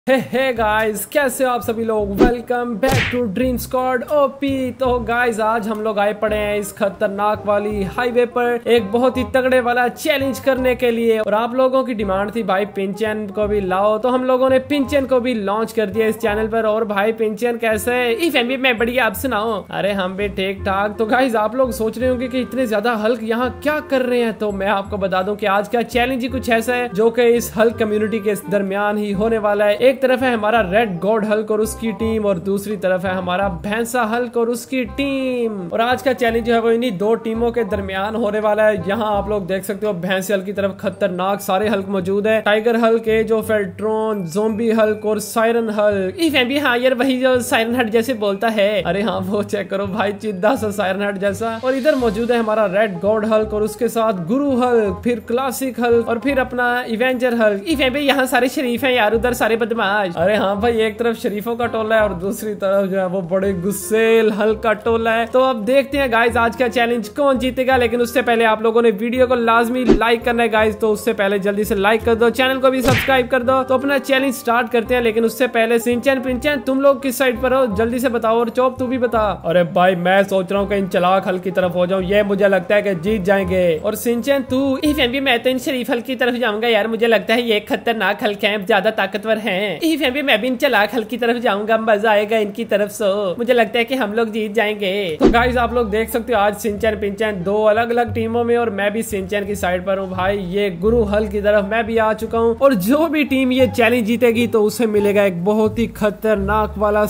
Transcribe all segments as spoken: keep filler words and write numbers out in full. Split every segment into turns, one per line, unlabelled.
हे hey guys, कैसे हो आप सभी लोग। Welcome back to Dream Squad OP. तो गाइस आज हम लोग आए पड़े हैं इस खतरनाक वाली हाईवे पर एक बहुत ही तगड़े वाला चैलेंज करने के लिए। और आप लोगों की डिमांड थी भाई पिंचन को भी लाओ, तो हम लोगों ने पिंचन को भी लॉन्च कर दिया इस चैनल पर। और भाई पिंचन कैसे है मैं बढ़िया, आप सुनाओ। अरे हम भी ठीक ठाक। तो गाइस आप लोग सोच रहे होंगे कि इतने ज्यादा हल्क यहाँ क्या कर रहे हैं, तो मैं आपको बता दूं कि आज का चैलेंज ही कुछ ऐसा है जो कि इस हल्क कम्युनिटी के दरमियान ही होने वाला है। एक तरफ है हमारा रेड गॉड हल्क और उसकी टीम, और दूसरी तरफ है हमारा भैंसा हल्क और उसकी टीम। और आज का चैलेंज जो है वो इन्हीं दो टीमों के दरमियान होने वाला है। यहाँ आप लोग देख सकते हो भैंसे हल्क की तरफ खतरनाक सारे हल्क मौजूद है। Tiger Hulk, age of Ultron, zombie Hulk और सायरन हल्क। भी हाँ यार वही जो सायरन हट जैसे बोलता है। अरे हाँ वो चेक करो भाई, चिद्दा सा सायरन हट जैसा। और इधर मौजूद है हमारा रेड गॉड हल्क और उसके साथ गुरु हल्क, फिर क्लासिक हल्क और फिर अपना इवेंजर हल्क। यहाँ सारे शरीफ है यार, उधर सारे बदमाश। अरे हाँ भाई एक तरफ शरीफों का टोला है और दूसरी तरफ जो है वो बड़े गुस्सेल हल्क का टोला है। तो अब देखते हैं गाइस आज का चैलेंज कौन जीतेगा। लेकिन उससे पहले आप लोगों ने वीडियो को लाजमी लाइक करना है गाइस, तो उससे पहले जल्दी से लाइक कर दो, चैनल को भी सब्सक्राइब कर दो। तो अपना चैलेंज स्टार्ट करते हैं। लेकिन उससे पहले सिंचन पिंचन तुम लोग किस साइड पर हो जल्दी से बताओ, और चौप तू भी बता। अरे भाई मैं सोच रहा हूँ कि इन चलाक हल्क की तरफ हो जाऊँ, ये मुझे लगता है कि जीत जाएंगे। और सिंचन तू भी मैं तो इन शरीफ हल्क की तरफ जाऊंगा यार, मुझे लगता है ये खतरनाक हल्क है, ज्यादा ताकतवर है। भी मैं भी इन चलाक हल्क की तरफ जाऊंगा, मजा आएगा इनकी तरफ से, मुझे लगता है कि हम लोग जीत जाएंगे। तो गाइस आप लोग देख सकते हो आज सिंचन पिंचन दो अलग अलग टीमों में, और मैं भी सिंचन की साइड पर हूँ भाई। ये गुरु हल्क की तरफ मैं भी आ चुका हूँ, और जो भी टीम ये चैलेंज जीतेगी तो उसे मिलेगा एक बहुत ही खतरनाक वाला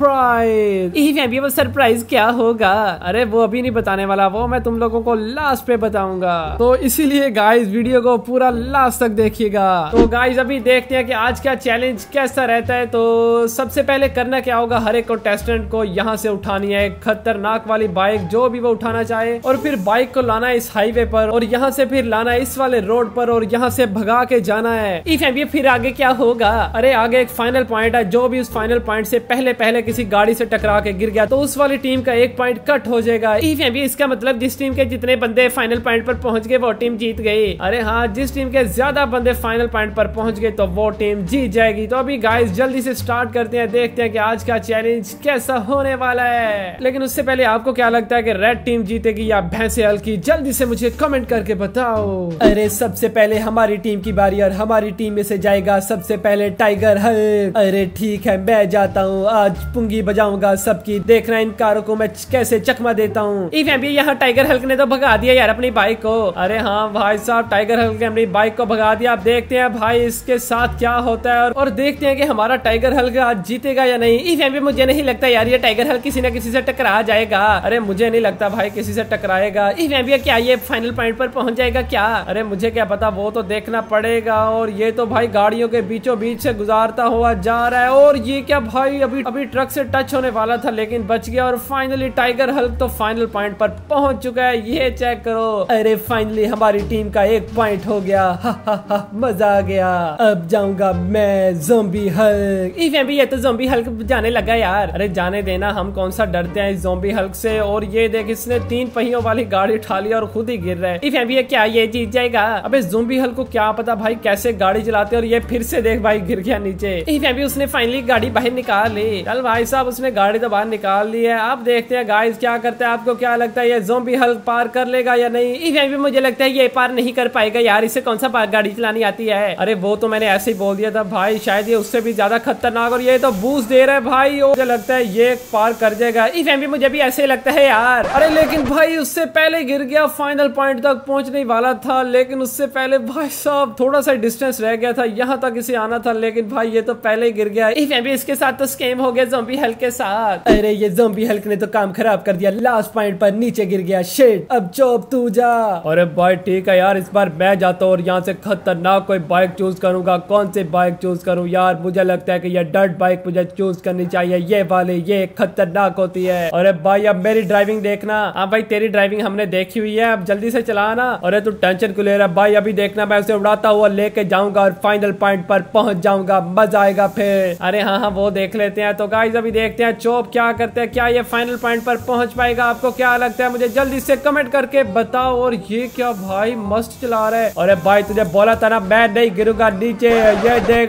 सरप्राइज। वो सरप्राइज क्या होगा अरे वो अभी नहीं बताने वाला, वो मैं तुम लोगों को लास्ट पे बताऊंगा। तो इसीलिए गाइस वीडियो को पूरा लास्ट तक देखिएगा। तो गाइस अभी देखते हैं कि आज का चैलेंज कैसा रहता है। तो सबसे पहले करना क्या होगा, हर एक कंटेस्टेंट को यहाँ से उठानी है खतरनाक वाली बाइक, जो भी वो उठाना चाहे, और फिर बाइक को लाना है इस हाईवे पर, और यहाँ से फिर लाना है इस वाले रोड पर, और यहाँ से भगा के जाना है। ये फिर आगे क्या होगा, अरे आगे एक फाइनल पॉइंट है, जो भी उस फाइनल पॉइंट से पहले पहले किसी गाड़ी से टकरा के गिर गया तो उस वाली टीम का एक पॉइंट कट हो जाएगा। इसका मतलब जिस टीम के जितने बंदे फाइनल पॉइंट पर पहुंच गए वो टीम जीत गई। अरे हाँ जिस टीम के ज्यादा बंदे फाइनल पॉइंट पर पहुंच गए तो वो टीम जीत जाएगी। तो अभी गाइस जल्दी से स्टार्ट करते हैं, देखते हैं कि आज का चैलेंज कैसा होने वाला है। लेकिन उससे पहले आपको क्या लगता है कि रेड टीम जीतेगी या भैंसे हल्क की, जल्दी से मुझे कमेंट करके बताओ। अरे सबसे पहले हमारी टीम की बारी, और हमारी टीम में से जाएगा सबसे पहले टाइगर हल्क। अरे ठीक है मैं जाता हूँ, आज पुंगी बजाऊंगा सबकी, देखना इन कारों को मैं कैसे चकमा देता हूँ। यहाँ टाइगर हल्क ने तो भगा दिया यार अपनी बाइक को। अरे हाँ भाई साहब टाइगर हल्क ने अपनी बाइक को भगा दिया। अब देखते हैं भाई इसके साथ क्या होता है, और, और देखते हैं कि हमारा टाइगर हल्क आज जीतेगा या नहीं। भी मुझे नहीं लगता यार ये टाइगर हल्क किसी न किसी से टकरा जाएगा। अरे मुझे नहीं लगता भाई किसी से टकराएगा। क्या ये फाइनल पॉइंट पर पहुंच जाएगा क्या, अरे मुझे क्या पता, वो तो देखना पड़ेगा। और ये तो भाई गाड़ियों के बीचों बीच से गुजारता हुआ जा रहा है, और ये क्या भाई अभी अभी ट्रक से टच होने वाला था लेकिन बच गया। और फाइनली टाइगर हल्क तो फाइनल पॉइंट पर पहुंच चुका है, ये चेक करो। अरे फाइनली हमारी टीम का एक पॉइंट हो गया, हा हा हा मजा आ गया। अब जाऊंगा मैं ज़ोंबी हल्क। भी ये तो ज़ोंबी हल्क जाने लगा यार। अरे जाने देना, हम कौन सा डरते हैं इस ज़ोंबी हल्क से। और ये देख इसने तीन पहियों वाली गाड़ी उठा लिया और खुद ही गिर रहा है। भी ये क्या ये जीत जाएगा, अबे ज़ोंबी हल्क को क्या पता भाई कैसे गाड़ी चलाते, और ये फिर से देख भाई गिर गया नीचे। भी उसने फाइनली गाड़ी बाहर निकाल ली। चल भाई साहब उसने गाड़ी तो बाहर निकाल ली है। अब देखते हैं गाइस क्या करते हैं। आपको क्या लगता है ये ज़ोंबी हल्क पार कर लेगा या नहीं। भी मुझे लगता है ये पार नहीं कर पाएगा यार, इसे कौन सा गाड़ी चलानी आती है। अरे वो तो मैंने ऐसे ही बोल दिया था भाई, शायद ये उससे भी ज्यादा खतरनाक, और ये तो बूस्ट दे रहा है भाई, मुझे लगता है ये पार कर जाएगा। भी मुझे भी ऐसे लगता है यार। अरे लेकिन भाई उससे पहले गिर गया, फाइनल पॉइंट तक पहुंचने वाला था लेकिन उससे पहले भाई साहब थोड़ा सा डिस्टेंस रह गया था, यहाँ तक इसे आना था, लेकिन भाई ये तो पहले ही गिर गया। भी इसके साथ तो स्कैम हो गया ज़ोंबी हल्क के साथ। अरे ये ज़ोंबी हल्क ने तो काम खराब कर दिया, लास्ट पॉइंट पर नीचे गिर गया। शिट, अब चौप तू जा। अरे भाई ठीक है यार, इस बार मैं जाता हूँ और यहाँ से खतरनाक कोई बाइक चूज करूंगा। कौन सी बाइक चूज करूँ यार, मुझे लगता है कि ये डर्ट बाइक मुझे चूज करनी चाहिए, ये वाली, ये खतरनाक होती है। अरे भाई अब मेरी ड्राइविंग देखना। हाँ भाई तेरी ड्राइविंग हमने देखी हुई है, अब जल्दी से चलाना। अरे तू टेंशन क्यों ले रहा है भाई, अभी देखना मैं उसे उड़ाता हुआ लेके जाऊंगा और फाइनल पॉइंट पर पहुंच जाऊंगा, मजा आएगा फिर। अरे हाँ हाँ वो देख लेते हैं। तो गाइस अभी देखते हैं चोप क्या करते हैं, क्या ये फाइनल पॉइंट पर पहुंच पाएगा। आपको क्या लगता है मुझे जल्दी से कमेंट करके बताओ। और ये क्या भाई मस्त चला रहा है। अरे भाई तुझे बोला था ना मैं नहीं गिरूंगा नीचे, ये देख। अरे तू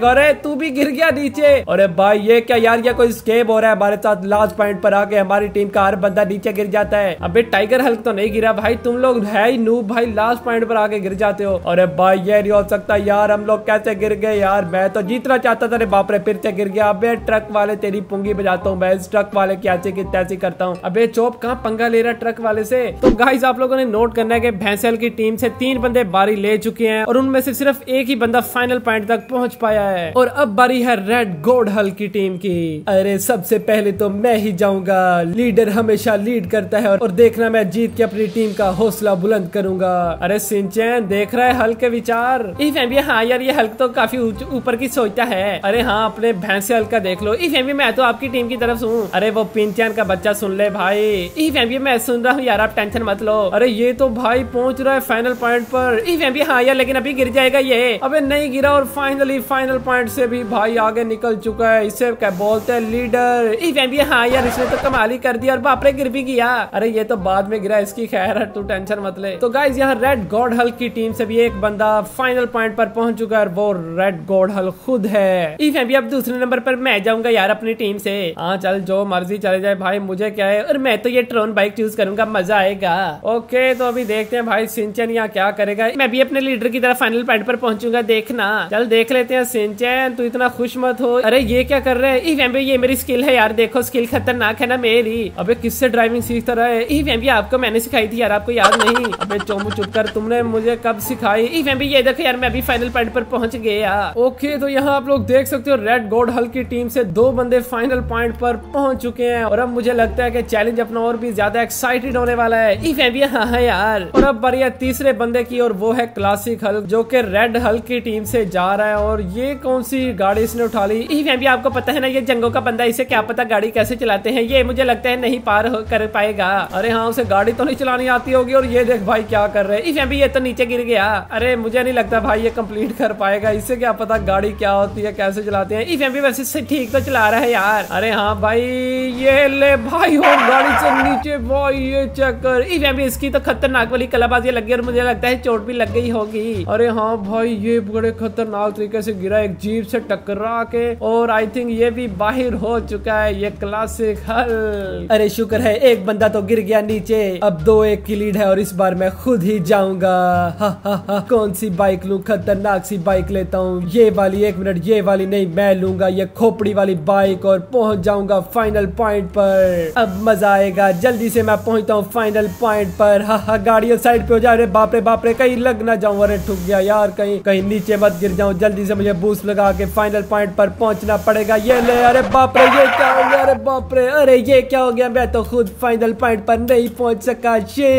तू भी गिर गया नीचे। अरे भाई ये क्या यार, ये कोई स्केप हो रहा है हमारे साथ। लास्ट पॉइंट पर आके हमारी टीम का हर बंदा नीचे गिर जाता है। अबे टाइगर हल्क तो नहीं गिरा भाई, तुम लोग है ही नूब भाई, लास्ट पॉइंट पर आके गिर जाते हो। अरे भाई ये नहीं हो सकता यार, हम लोग कैसे गिर गए यार। मैं तो जीतना चाहता था, बाप रे फिर से गिर गया। अबे ट्रक वाले तेरी पुंगी बजाता हूँ मैं, इस ट्रक वाले की ऐसे की तैसी करता हूँ। अबे चोप कहाँ पंगा ले रहा ट्रक वाले से। तो गाइस आप लोगों ने नोट करना है कि भैंसेल की टीम से तीन बंदे बारी ले चुके हैं और उनमें से सिर्फ एक ही बंदा फाइनल पॉइंट तक पहुंच पाया है। और अब बारी है रेड गोल्ड हल्क की टीम की। अरे सबसे पहले तो मैं ही जाऊंगा, लीडर हमेशा लीड करता है और देखना मैं जीत के अपनी टीम का हौसला बुलंद करूंगा। अरे सिंचन देख रहा है हल्क के विचार। हाँ यार ये हल्क तो काफी ऊपर की सोचता है। अरे हाँ अपने भैंसे हल्क का देख लो। ई मैं तो आपकी टीम की तरफ हूँ। अरे वो पिंचन का बच्चा सुन ले भाई। ई मैं सुन रहा हूँ यार, आप टेंशन मत लो। अरे ये तो भाई पहुंच रहा है फाइनल पॉइंट पर। ई हाँ यार लेकिन अभी गिर जाएगा ये। अबे नहीं गिरा और फाइनली फाइनल पॉइंट से भी भाई आगे निकल चुका है। इसे क्या बोलते हैं लीडर। ई हाँ यार इसने तो कमाल ही कर दिया और बाप रे गिर भी गया। अरे ये तो बाद में गिरा, इसकी खैर है, तू टेंशन मत ले। तो गाइस यहाँ रेड गॉड हल्क की टीम से भी एक बंदा फाइनल पॉइंट पर पहुंच चुका है, वो रेड गॉड हल्क खुद है। ई अब दूसरे नंबर पर मैं जाऊंगा यार अपनी टीम से। हाँ चल जो मर्जी चले जाए भाई, मुझे क्या है। और मैं तो ये ट्रोन बाइक चूज करूंगा, मजा आएगा। ओके तो अभी देखते हैं भाई सिंचन यहाँ क्या करेगा। मैं भी अपने लीडर की तरफ फाइनल पॉइंट पर पहुंचूंगा, देखना। चल देख लेते हैं सिंचन, तू इतना खुश मत हो। अरे ये क्या कर रहे हैं। ये मेरी स्किल है यार, देखो स्किल खतरनाक है ना मेरी। अबे किससे ड्राइविंग सीखता रहा है। ई आपको मैंने सिखाई थी यार, आपको याद नहीं। अबे चोमू चुप कर, तुमने मुझे कब सिखाई। ई ये देखो यार मैं भी फाइनल पॉइंट पर पहुंच गया। ओके तो यहाँ आप लोग देख सकते हो रेड गॉड हल्क की टीम से दो बंदे फाइनल पॉइंट पर पहुंच चुके हैं और अब मुझे लगता है कि चैलेंज अपना और भी ज्यादा एक्साइटेड होने वाला है। ई हाँ है यार। और अब बारी है तीसरे बंदे की और वो है क्लासिक हल्क, जो कि रेड हल्क की टीम से जा रहा है। और ये कौन सी गाड़ी इसने उठा ली। ई आपको पता है ना ये जंगों का बंदा, इसे क्या पता गाड़ी कैसे चलाते हैं। ये मुझे लगता है नहीं पार कर पाएगा। अरे हाँ उसे गाड़ी तो नहीं चलानी आती होगी। और ये देख भाई क्या कर रहे हैं। ई ये तो नीचे गिर गया। अरे मुझे नहीं लगता भाई ये कंप्लीट कर पाएगा, इससे क्या पता गाड़ी क्या होती है, कैसे चलाते हैं। ई वैसे ठीक तो चला रहा है यार। अरे हाँ भाई ये ले भाई हो गाड़ी से नीचे भाई, ये चेक कर। ई इसकी तो खतरनाक वाली कलाबाजी लग गई और मुझे लगता है चोट भी लग गई होगी। अरे हाँ भाई ये बड़े खतरनाक तरीके से गिरा, एक जीप से टकरा के। और आई थिंक ये भी बाहर हो चुका है ये क्लासिक हल्क। अरे शुक्र है एक बंदा तो गिर गया नीचे। अब दो एक की लीड है और इस बार मैं खुद ही जाऊंगा। हा हा हा कौन सी बाइक लूं, खतरनाक सी बाइक लेता हूँ। ये वाली, एक मिनट, ये वाली नहीं, मैं लूंगा ये खोपड़ी वाली बाइक और पहुंच जाऊंगा फाइनल पॉइंट पर। अब मजा आएगा, जल्दी से मैं पहुंचता हूँ फाइनल पॉइंट पर। हा हा गाड़ी साइड पे हो जा। अरे बाप रे बाप रे कहीं लग ना जाऊं। अरे ठुक गया यार, कहीं कहीं नीचे मत गिर जाऊं। जल्दी से मुझे बूस्ट लगा के फाइनल पॉइंट पर पहुंचना पड़ेगा। ये ले, अरे बाप रे ये क्या हो गया। अरे बाप रे, अरे ये क्या हो गया, मैं तो खुद फाइनल पॉइंट पर नहीं पहुंच सका।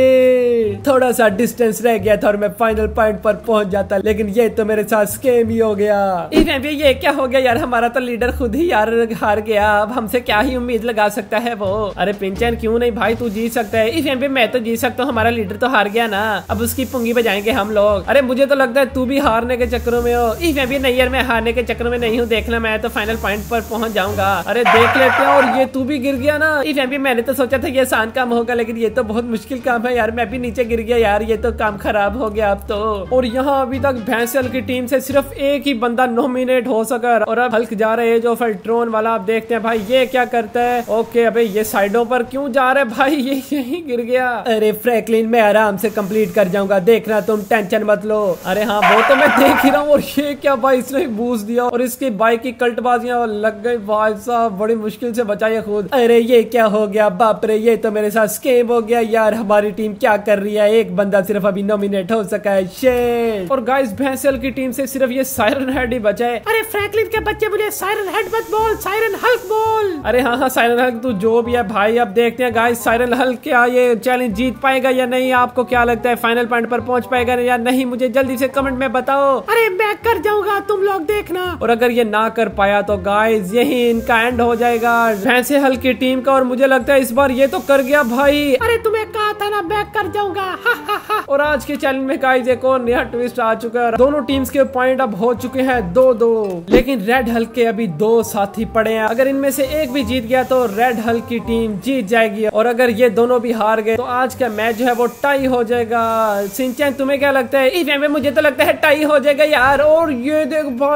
शिट, थोड़ा सा डिस्टेंस रह गया था और मैं फाइनल पॉइंट पर पहुंच जाता, लेकिन ये तो मेरे साथ स्कैम ही हो गया। ये क्या हो गया यार, हमारा तो लीडर खुद ही यार हार गया। अब हमसे क्या ही उम्मीद लगा सकता है वो। अरे पिंचन क्यों नहीं भाई, तू जीत सकता है। इस पे मैं तो जीत सकता हूँ, हमारा लीडर तो हार गया ना, अब उसकी पुंगी बजाएंगे हम लोग। अरे मुझे तो लगता है तू भी हारने के चक्करों में हो। इस भी नहीं यार, मैं हारने के चक्करों में नहीं हूँ, देखना मैं तो फाइनल पॉइंट पर पहुंच जाऊंगा। अरे देख लेते हैं। और ये तू भी गिर गया ना। इस भी मैंने तो सोचा था ये आसान काम होगा, लेकिन ये तो बहुत मुश्किल काम है यार। मैं भी नीचे गिर गया यार, ये तो काम खराब हो गया अब तो। और यहाँ अभी तक भैंसेल की टीम से सिर्फ एक ही बंदा नॉमिनेट हो सका और अब हल्क जा रहे हैं जो फिल्ट्रोन वाला। आप देखते हैं भाई ये क्या करता है। ओके अबे ये साइडों पर क्यों जा रहे हैं भाई, ये यहीं गिर गया। अरे फ्रैंकलिन मैं आराम से कंप्लीट कर जाऊंगा, देखना तुम टेंशन मत लो। अरे हाँ वो तो मैं देख ही रहा हूँ। और ये क्या भाई, इसने बूस्ट दिया और इसकी बाइक की कल्टबाजियां लग गई भाई साहब, बड़ी मुश्किल से बचाई खुद। अरे ये क्या हो गया, बाप रे ये तो मेरे साथ स्कैम हो गया यार। हमारी टीम क्या कर रही है, एक बंदा सिर्फ अभी नॉमिनेट हो सका है। शेट। और गाइस भैंसेल की टीम से सिर्फ ये सायरन हेड ही बचा है। अरे फ्रैंकलिन के बच्चे मुझे सायरन हेड मत बोल, सायरन हल्क बोल। अरे हाँ हाँ सायरन हल्क तू जो भी है भाई। अब देखते हैं गाइस सायरन हल्क क्या ये चैलेंज जीत पाएगा या नहीं। आपको क्या लगता है फाइनल पॉइंट पर पहुंच पाएगा या नहीं, मुझे जल्दी से कमेंट में बताओ। अरे मैं कर जाऊंगा, तुम लोग देखना। और अगर ये ना कर पाया तो गाइस यही इनका एंड हो जाएगा भैंसे हल्क की टीम का। और मुझे लगता है इस बार ये तो कर गया भाई। अरे तुम्हें कहा था ना मैं कर जाऊंगा। हा, हा, हा। और आज के चैलेंज में गाइस एक और नया ट्विस्ट आ चुका है। दोनों टीम्स के पॉइंट अब हो चुके हैं दो दो, लेकिन रेड हल्क के अभी दो साथी पड़े हैं। अगर इनमें से एक भी जीत गया तो रेड हल्क की टीम जीत जाएगी, और अगर ये दोनों भी हार गए तो आज का मैच जो है वो टाई हो जाएगा। सिंचन तुम्हें क्या लगता है? इस में मुझे तो लगता है टाई हो जाएगा यार। और ये देख भाई साहब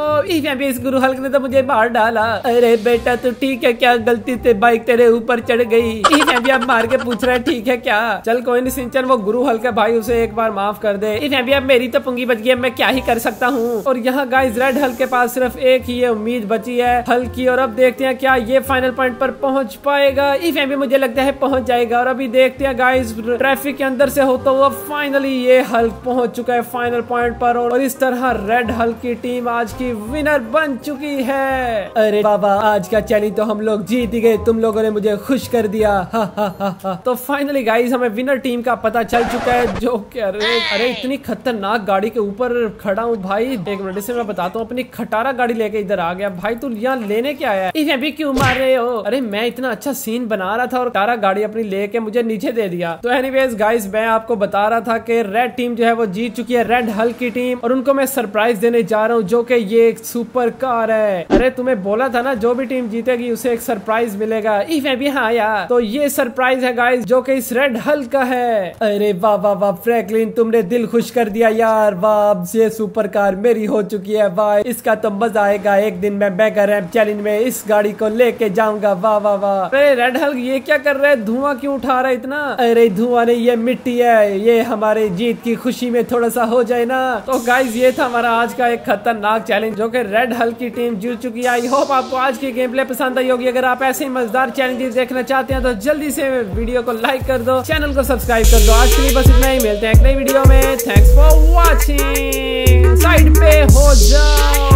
इस गुरु हल्क ने तो मुझे मार डाला। अरे बेटा तू ठीक है क्या? गलती से बाइक तेरे ऊपर चढ़ गई। अब मार के पूछ रहा है ठीक है क्या? चल कोई नहीं सिंचन, वो गुरु हल्क है भाई, उसे एक बार माफ कर दे। अब मेरी तो पुंगी बच गई, मैं क्या ही कर सकता हूँ। और यहाँ गाइस रेड हल्क के पास सिर्फ एक ही ये उम्मीद बची है, हल्क की। और अब देखते हैं क्या ये फाइनल पॉइंट पर पहुंच पाएगा। इफ मुझे लगता है पहुंच जाएगा। और अभी देखते हैं गाइस ट्रैफिक के अंदर से होता हुआ फाइनली ये हल्क पहुंच चुका है फाइनल पॉइंट पर। और इस तरह रेड हल्क की टीम आज की विनर बन चुकी है। अरे बाबा आज का चैलेंज तो हम लोग जीत ही गए, तुम लोगों ने मुझे खुश कर दिया। हा, हा, हा, हा। तो फाइनली गाइस हमें विनर टीम का पता चल चुका है, जो कि अरे अरे इतनी खतरनाक गाड़ी के ऊपर खड़ा हूँ भाई। एक मिनट से मैं बताता हूँ, अपनी खटारा गाड़ी लेके इधर आ गया। भाई तू यहाँ लेने क्या आया? इसे भी क्यों मार रहे हो? अरे मैं इतना अच्छा सीन बना रहा था और खटारा गाड़ी अपनी लेके मुझे नीचे दे दिया। तो एनीवेज गाइस मैं आपको बता रहा था कि रेड टीम जो है वो जीत चुकी है, रेड हल्क की टीम। और उनको मैं सरप्राइज देने जा रहा हूँ, जो कि ये एक सुपर कार है। अरे तुम्हें बोला था ना जो भी टीम जीतेगी उसे एक सरप्राइज मिलेगा। इसे भी हाँ यार, तो ये सरप्राइज है गाइस जो कि इस रेड हल्क का है। अरे वाह वाह वाह फ्रैंकलिन, तुमने दिल खुश कर दिया यार। वाह ये सुपर कार मेरी हो चुकी है। वाह इसका तो मजा आएगा, एक दिन मैं मेगा रैंप चैलेंज में इस गाड़ी को लेके जाऊंगा। वाह वाह वाह। अरे रेड हल्क ये क्या कर रहा है? धुआं क्यों उठा रहा है इतना? अरे धुआं नहीं, ये मिट्टी है। ये हमारे जीत की खुशी में थोड़ा सा हो जाए ना। तो गाइस ये था हमारा आज का एक खतरनाक चैलेंज जो कि रेड हल्क की टीम जीत चुकी है। आई होप आपको आज की गेम प्ले पसंद आई होगी। अगर आप ऐसे ही मजेदार चैलेंजेस देखना चाहते हैं तो जल्दी से वीडियो को लाइक कर दो, चैनल को सब्सक्राइब कर दो। आज के लिए बस इतना ही, मिलते हैं एक नई वीडियो में। Thanks for watching. साइड पे हो जाओ।